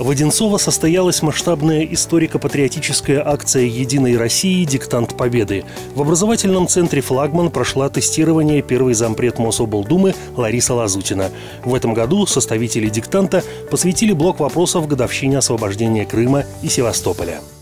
В Одинцово состоялась масштабная историко-патриотическая акция «Единой России. Диктант Победы». В образовательном центре «Флагман» прошла тестирование первый зампред Мособлдумы Лариса Лазутина. В этом году составители диктанта посвятили блок вопросов годовщине освобождения Крыма и Севастополя.